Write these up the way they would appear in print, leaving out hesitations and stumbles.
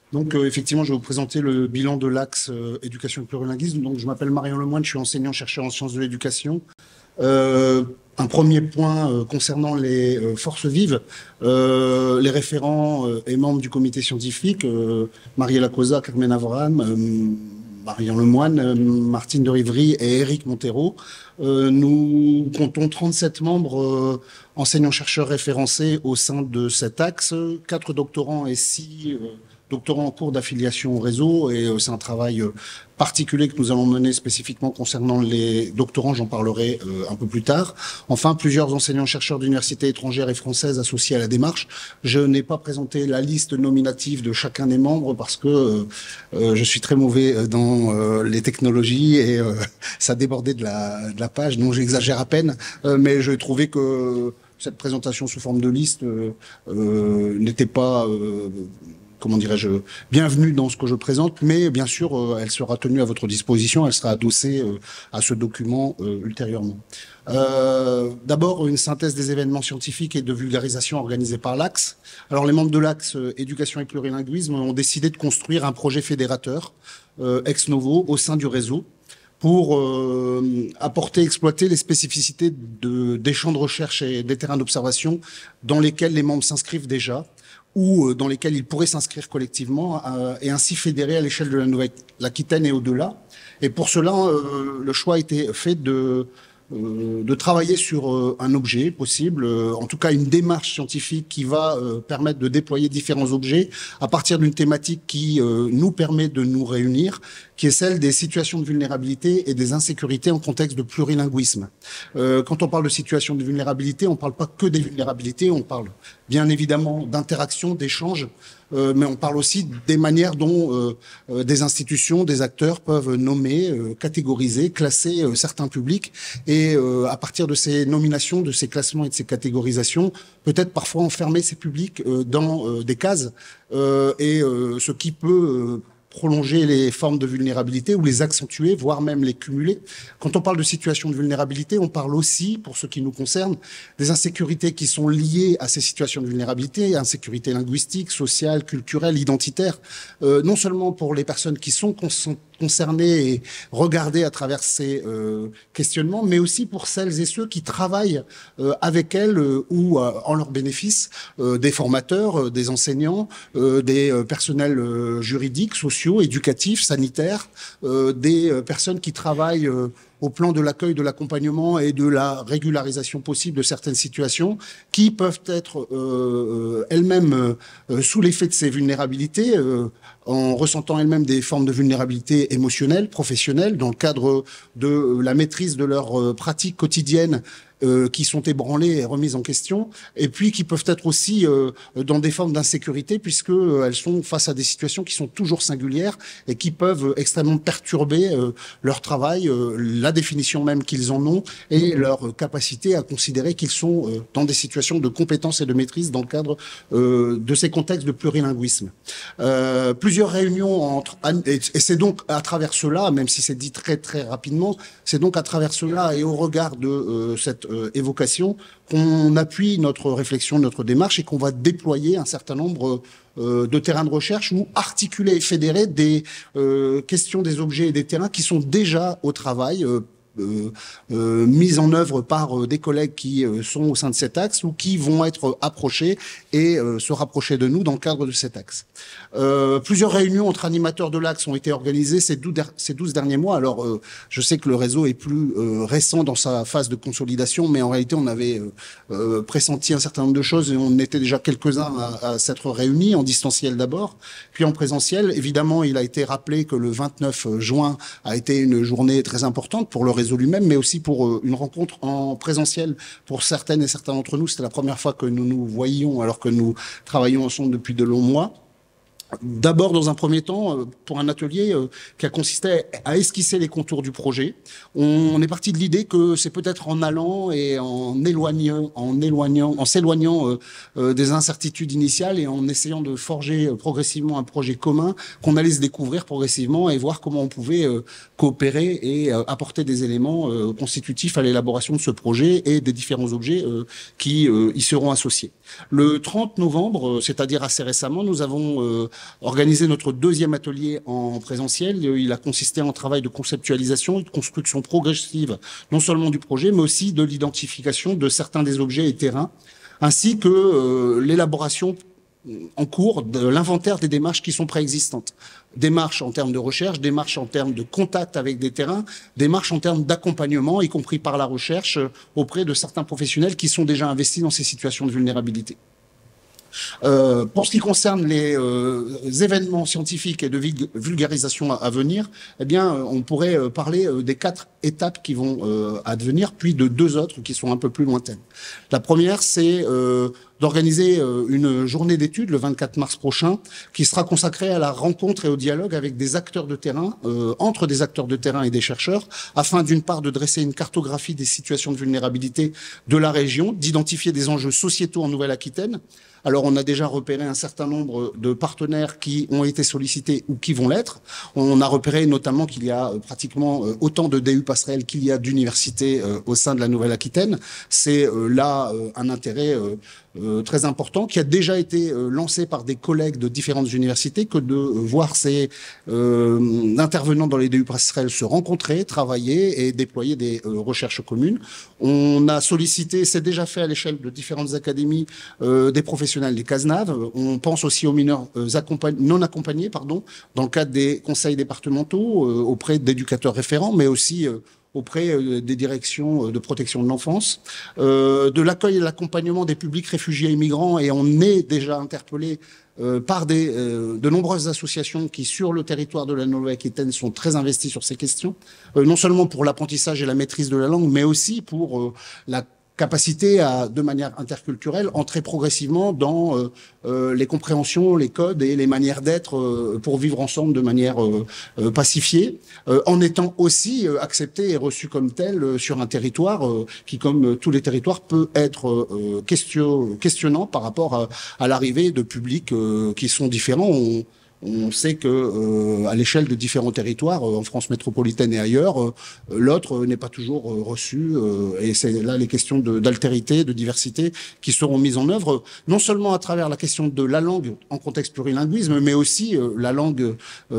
Donc, effectivement, je vais vous présenter le bilan de l'axe éducation et plurilinguisme. Donc, je m'appelle Marion Lemoine, je suis enseignant-chercheur en sciences de l'éducation. Un premier point concernant les forces vives. Les référents et membres du comité scientifique, Mariella Cosa, Carmen Avram, Marion Lemoine, Martine de Rivry et Éric Montero. Nous comptons 37 membres enseignants-chercheurs référencés au sein de cet axe, 4 doctorants et 6 doctorants en cours d'affiliation au réseau. Et c'est un travail particulier que nous allons mener spécifiquement concernant les doctorants, j'en parlerai un peu plus tard. Enfin, plusieurs enseignants-chercheurs d'universités étrangères et françaises associés à la démarche. Je n'ai pas présenté la liste nominative de chacun des membres parce que je suis très mauvais dans les technologies et ça débordait de la page, donc j'exagère à peine, mais je trouvais que cette présentation sous forme de liste n'était pas comment dirais-je, bienvenue dans ce que je présente, mais bien sûr, elle sera tenue à votre disposition, elle sera adossée à ce document ultérieurement. D'abord, une synthèse des événements scientifiques et de vulgarisation organisés par l'Axe. Alors, les membres de l'Axe éducation et plurilinguisme ont décidé de construire un projet fédérateur ex novo au sein du réseau pour apporter, exploiter les spécificités des champs de recherche et des terrains d'observation dans lesquels les membres s'inscrivent déjà, ou dans lesquels ils pourraient s'inscrire collectivement et ainsi fédérer à l'échelle de la Nouvelle-Aquitaine et au-delà. Et pour cela, le choix a été fait de travailler sur un objet possible, en tout cas une démarche scientifique qui va permettre de déployer différents objets à partir d'une thématique qui nous permet de nous réunir, qui est celle des situations de vulnérabilité et des insécurités en contexte de plurilinguisme. Quand on parle de situations de vulnérabilité, on ne parle pas que des vulnérabilités, on parle bien évidemment d'interaction, d'échange, mais on parle aussi des manières dont des institutions, des acteurs peuvent nommer, catégoriser, classer certains publics et à partir de ces nominations, de ces classements et de ces catégorisations, peut-être parfois enfermer ces publics dans des cases et ce qui peut prolonger les formes de vulnérabilité ou les accentuer, voire même les cumuler. Quand on parle de situation de vulnérabilité, on parle aussi, pour ce qui nous concerne, des insécurités qui sont liées à ces situations de vulnérabilité, insécurité linguistique, sociale, culturelle, identitaire, non seulement pour les personnes qui sont concernées et regardées à travers ces questionnements, mais aussi pour celles et ceux qui travaillent avec elles ou en leur bénéfice, des formateurs, des enseignants, des personnels juridiques, sociaux, éducatifs, sanitaires, des personnes qui travaillent au plan de l'accueil, de l'accompagnement et de la régularisation possible de certaines situations qui peuvent être elles-mêmes sous l'effet de ces vulnérabilités, en ressentant elles-mêmes des formes de vulnérabilité émotionnelle, professionnelle, dans le cadre de la maîtrise de leurs pratiques quotidiennes qui sont ébranlées et remises en question, et puis qui peuvent être aussi dans des formes d'insécurité, puisque elles sont face à des situations qui sont toujours singulières et qui peuvent extrêmement perturber leur travail, la définition même qu'ils en ont et leur capacité à considérer qu'ils sont dans des situations de compétence et de maîtrise dans le cadre de ces contextes de plurilinguisme. Plusieurs réunions entre... Et c'est donc à travers cela, même si c'est dit très très rapidement, c'est donc à travers cela et au regard de cette évocation qu'on appuie notre réflexion, notre démarche et qu'on va déployer un certain nombre de terrains de recherche ou articuler et fédérer des questions, des objets et des terrains qui sont déjà au travail, mises en œuvre par des collègues qui sont au sein de cet axe ou qui vont être approchés et se rapprocher de nous dans le cadre de cet axe. Plusieurs réunions entre animateurs de l'axe ont été organisées ces 12 derniers mois. Alors, je sais que le réseau est plus récent dans sa phase de consolidation, mais en réalité, on avait pressenti un certain nombre de choses et on était déjà quelques-uns à s'être réunis, en distanciel d'abord, puis en présentiel. Évidemment, il a été rappelé que le 29 juin a été une journée très importante pour le réseau lui-même, mais aussi pour une rencontre en présentiel pour certaines et certains d'entre nous. C'était la première fois que nous nous voyions alors que nous travaillons ensemble depuis de longs mois. D'abord, dans un premier temps, pour un atelier qui a consisté à esquisser les contours du projet. On est parti de l'idée que c'est peut-être en allant et en s'éloignant des incertitudes initiales et en essayant de forger progressivement un projet commun qu'on allait se découvrir progressivement et voir comment on pouvait coopérer et apporter des éléments constitutifs à l'élaboration de ce projet et des différents objets qui y seront associés. Le 30 novembre, c'est-à-dire assez récemment, nous avons organisé notre deuxième atelier en présentiel. Il a consisté en un travail de conceptualisation et de construction progressive, non seulement du projet, mais aussi de l'identification de certains des objets et terrains, ainsi que l'élaboration en cours de l'inventaire des démarches qui sont préexistantes. Démarches en termes de recherche, démarches en termes de contact avec des terrains, démarches en termes d'accompagnement, y compris par la recherche, auprès de certains professionnels qui sont déjà investis dans ces situations de vulnérabilité. Pour ce qui concerne les événements scientifiques et de vulgarisation à venir, eh bien, on pourrait parler des 4 étapes qui vont advenir, puis de 2 autres qui sont un peu plus lointaines. La première, c'est d'organiser une journée d'études le 24 mars prochain, qui sera consacrée à la rencontre et au dialogue avec des acteurs de terrain, entre des acteurs de terrain et des chercheurs, afin d'une part de dresser une cartographie des situations de vulnérabilité de la région, d'identifier des enjeux sociétaux en Nouvelle-Aquitaine. Alors, on a déjà repéré un certain nombre de partenaires qui ont été sollicités ou qui vont l'être. On a repéré notamment qu'il y a pratiquement autant de DU passerelles qu'il y a d'universités au sein de la Nouvelle-Aquitaine. C'est là un intérêt très important qui a déjà été lancé par des collègues de différentes universités, que de voir ces intervenants dans les DU passerelles se rencontrer, travailler et déployer des recherches communes. On a sollicité, c'est déjà fait à l'échelle de différentes académies, des professionnels des CASNAV. On pense aussi aux mineurs non accompagnés, dans le cadre des conseils départementaux, auprès d'éducateurs référents, mais aussi auprès des directions de protection de l'enfance, de l'accueil et de l'accompagnement des publics réfugiés et migrants, et on est déjà interpellé par de nombreuses associations qui, sur le territoire de la Nouvelle-Aquitaine, sont très investies sur ces questions, non seulement pour l'apprentissage et la maîtrise de la langue, mais aussi pour la capacité à, de manière interculturelle, entrer progressivement dans les compréhensions, les codes et les manières d'être pour vivre ensemble de manière pacifiée, en étant aussi accepté et reçu comme tel sur un territoire qui, comme tous les territoires, peut être questionnant par rapport à l'arrivée de publics qui sont différents. On sait que à l'échelle de différents territoires, en France métropolitaine et ailleurs, l'autre n'est pas toujours reçu, et c'est là les questions d'altérité, de diversité qui seront mises en œuvre, non seulement à travers la question de la langue en contexte plurilinguisme, mais aussi la langue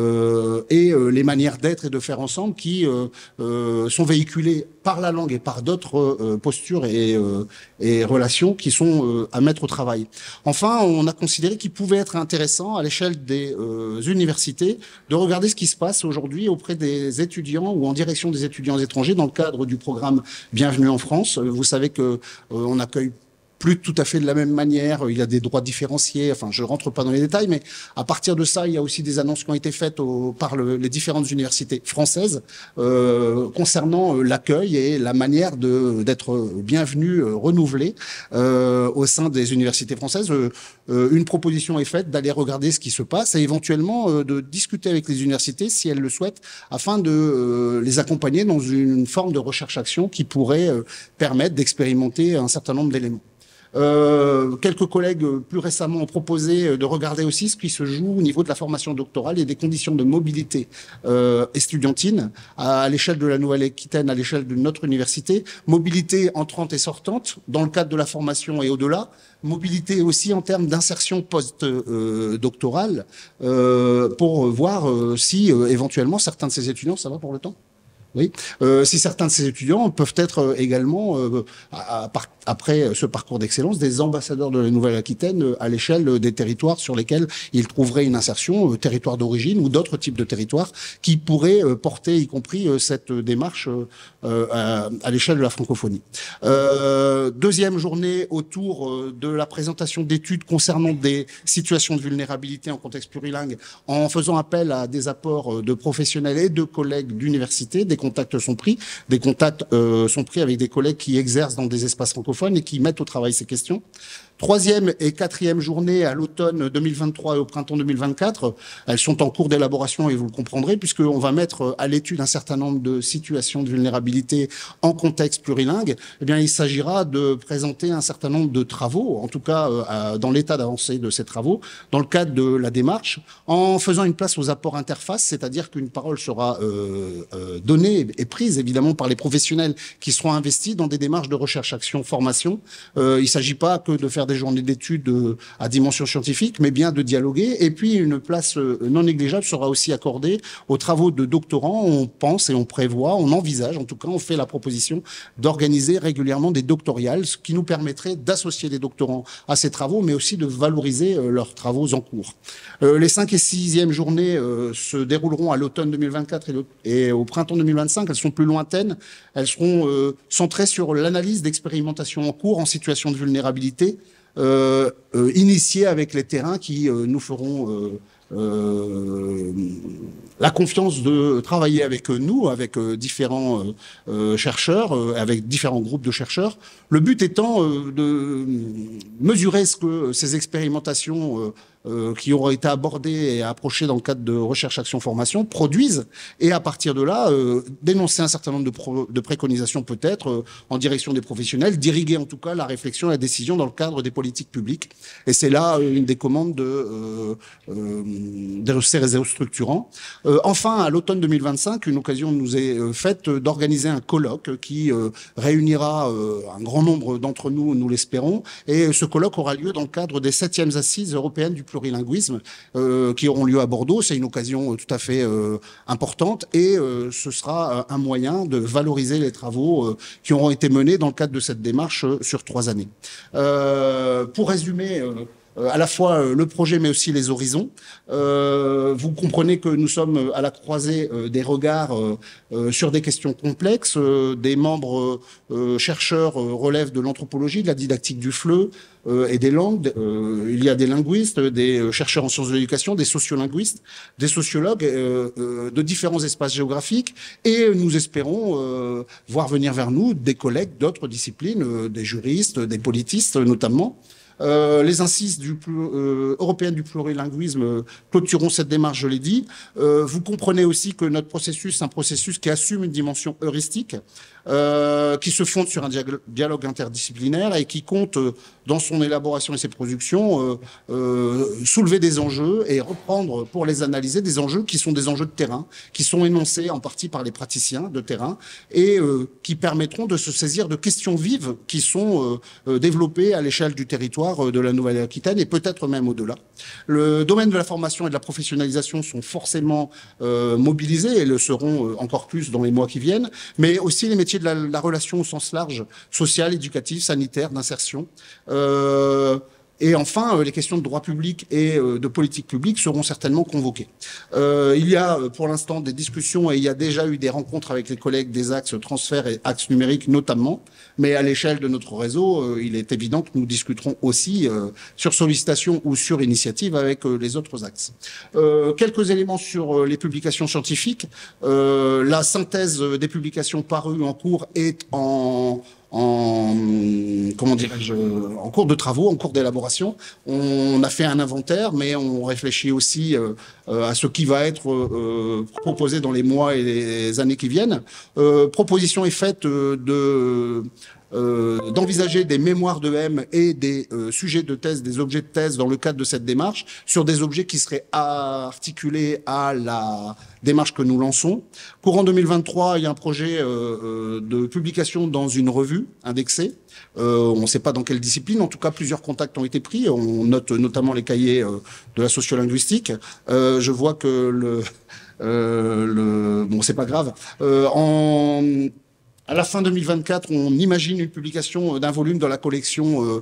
et les manières d'être et de faire ensemble qui sont véhiculées par la langue et par d'autres postures et relations qui sont à mettre au travail. Enfin, on a considéré qu'il pouvait être intéressant à l'échelle des universités de regarder ce qui se passe aujourd'hui auprès des étudiants ou en direction des étudiants étrangers dans le cadre du programme Bienvenue en France. Vous savez que on accueille plus tout à fait de la même manière, il y a des droits différenciés, enfin je rentre pas dans les détails, mais à partir de ça, il y a aussi des annonces qui ont été faites par les différentes universités françaises concernant l'accueil et la manière d'être bienvenu, renouvelé au sein des universités françaises. Une proposition est faite d'aller regarder ce qui se passe et éventuellement de discuter avec les universités si elles le souhaitent, afin de les accompagner dans une forme de recherche-action qui pourrait permettre d'expérimenter un certain nombre d'éléments. Quelques collègues plus récemment ont proposé de regarder aussi ce qui se joue au niveau de la formation doctorale et des conditions de mobilité estudiantine à l'échelle de la Nouvelle-Aquitaine, à l'échelle de notre université. Mobilité entrante et sortante dans le cadre de la formation et au-delà. Mobilité aussi en termes d'insertion post-doctorale pour voir si éventuellement certains de ces étudiants, ça va pour le temps ? Oui. Si certains de ces étudiants peuvent être également, après ce parcours d'excellence, des ambassadeurs de la Nouvelle-Aquitaine à l'échelle des territoires sur lesquels ils trouveraient une insertion, territoire d'origine ou d'autres types de territoires qui pourraient porter, y compris cette démarche à l'échelle de la francophonie. Deuxième journée autour de la présentation d'études concernant des situations de vulnérabilité en contexte plurilingue, en faisant appel à des apports de professionnels et de collègues d'université. Des contacts sont pris, avec des collègues qui exercent dans des espaces francophones et qui mettent au travail ces questions. Troisième et quatrième journée à l'automne 2023 et au printemps 2024, elles sont en cours d'élaboration et vous le comprendrez, puisqu'on va mettre à l'étude un certain nombre de situations de vulnérabilité en contexte plurilingue. Eh bien, il s'agira de présenter un certain nombre de travaux, en tout cas dans l'état d'avancée de ces travaux, dans le cadre de la démarche, en faisant une place aux apports interfaces, c'est-à-dire qu'une parole sera donnée et prise évidemment par les professionnels qui seront investis dans des démarches de recherche, action, formation. Il ne s'agit pas que de faire des journées d'études à dimension scientifique, mais bien de dialoguer. Et puis, une place non négligeable sera aussi accordée aux travaux de doctorants. On pense et on prévoit, on envisage, en tout cas, on fait la proposition d'organiser régulièrement des doctoriales, ce qui nous permettrait d'associer les doctorants à ces travaux, mais aussi de valoriser leurs travaux en cours. Les 5 et 6e journées se dérouleront à l'automne 2024 et au printemps 2025. Elles sont plus lointaines. Elles seront centrées sur l'analyse d'expérimentations en cours en situation de vulnérabilité, initiée avec les terrains qui nous feront la confiance de travailler avec nous, avec différents chercheurs, avec différents groupes de chercheurs. Le but étant de mesurer ce que ces expérimentations qui auront été abordées et approchées dans le cadre de recherche, action, formation produisent, et à partir de là, dénoncer un certain nombre de préconisations peut-être en direction des professionnels, d'irriguer en tout cas la réflexion et la décision dans le cadre des politiques publiques. Et c'est là une des commandes de ces réseaux structurants. Enfin, à l'automne 2025, une occasion nous est faite d'organiser un colloque qui réunira un grand nombre d'entre nous, nous l'espérons, et ce colloque aura lieu dans le cadre des 7e assises européennes du plurilinguisme qui auront lieu à Bordeaux. C'est une occasion tout à fait importante et ce sera un moyen de valoriser les travaux qui auront été menés dans le cadre de cette démarche sur 3 années. Pour résumer, à la fois le projet mais aussi les horizons. Vous comprenez que nous sommes à la croisée des regards sur des questions complexes. Des membres chercheurs relèvent de l'anthropologie, de la didactique du FLE et des langues. Il y a des linguistes, des chercheurs en sciences de l'éducation, des sociolinguistes, des sociologues de différents espaces géographiques, et nous espérons voir venir vers nous des collègues d'autres disciplines, des juristes, des politistes notamment. Les assises européennes du plurilinguisme clôtureront cette démarche, je l'ai dit. Vous comprenez aussi que notre processus, c'est un processus qui assume une dimension heuristique, qui se fonde sur un dialogue interdisciplinaire et qui compte, dans son élaboration et ses productions, soulever des enjeux et reprendre pour les analyser des enjeux qui sont des enjeux de terrain, qui sont énoncés en partie par les praticiens de terrain et qui permettront de se saisir de questions vives qui sont développées à l'échelle du territoire de la Nouvelle-Aquitaine et peut-être même au-delà. Le domaine de la formation et de la professionnalisation sont forcément mobilisés et le seront encore plus dans les mois qui viennent, mais aussi les métiers de la relation au sens large, social, éducatif, sanitaire, d'insertion. Et enfin, les questions de droit public et de politique publique seront certainement convoquées. Il y a pour l'instant des discussions et il y a déjà eu des rencontres avec les collègues des axes transfert et axes numériques notamment, mais à l'échelle de notre réseau, il est évident que nous discuterons aussi sur sollicitation ou sur initiative avec les autres axes. Quelques éléments sur les publications scientifiques. La synthèse des publications parues en cours est en cours de travaux, en cours d'élaboration. On a fait un inventaire, mais on réfléchit aussi à ce qui va être proposé dans les mois et les années qui viennent. Proposition est faite d'envisager des mémoires de M et des sujets de thèse, des objets de thèse dans le cadre de cette démarche, sur des objets qui seraient articulés à la démarche que nous lançons. Courant 2023, il y a un projet de publication dans une revue indexée. On ne sait pas dans quelle discipline, en tout cas plusieurs contacts ont été pris. On note notamment les cahiers de la sociolinguistique. Je vois que bon, c'est pas grave. À la fin 2024, on imagine une publication d'un volume dans la collection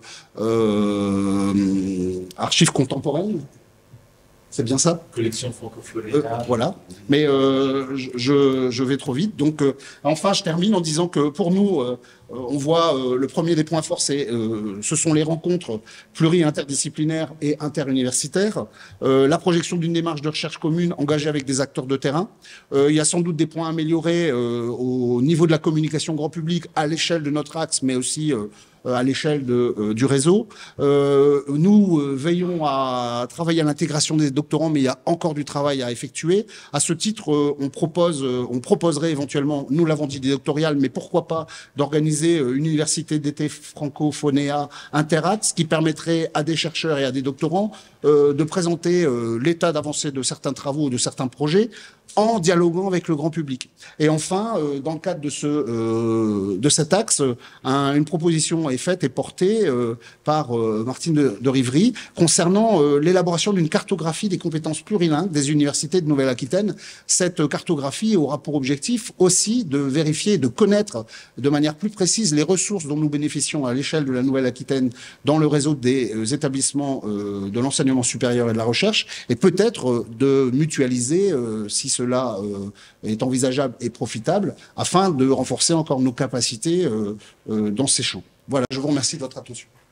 Archives contemporaines. C'est bien ça? Collection francophone. Voilà. Mais je vais trop vite. Donc, enfin, je termine en disant que pour nous, on voit le premier des points forts, ce sont les rencontres pluri-interdisciplinaires et interuniversitaires. La projection d'une démarche de recherche commune engagée avec des acteurs de terrain. Il y a sans doute des points améliorés au niveau de la communication grand public à l'échelle de notre axe, mais aussi à l'échelle du réseau. Nous veillons à travailler à l'intégration des doctorants, mais il y a encore du travail à effectuer. À ce titre, on proposerait éventuellement, nous l'avons dit, des doctorales, mais pourquoi pas d'organiser une université d'été francophonéa interaxe qui permettrait à des chercheurs et à des doctorants de présenter l'état d'avancée de certains travaux, de certains projets, en dialoguant avec le grand public. Et enfin, dans le cadre de cet axe, une proposition est faite et portée par Martine de Rivry concernant l'élaboration d'une cartographie des compétences plurilingues des universités de Nouvelle-Aquitaine. Cette cartographie aura pour objectif aussi de vérifier, de connaître de manière plus précise les ressources dont nous bénéficions à l'échelle de la Nouvelle-Aquitaine dans le réseau des établissements de l'enseignement supérieur et de la recherche, et peut-être de mutualiser, si cela est envisageable et profitable, afin de renforcer encore nos capacités dans ces champs. Voilà, je vous remercie de votre attention.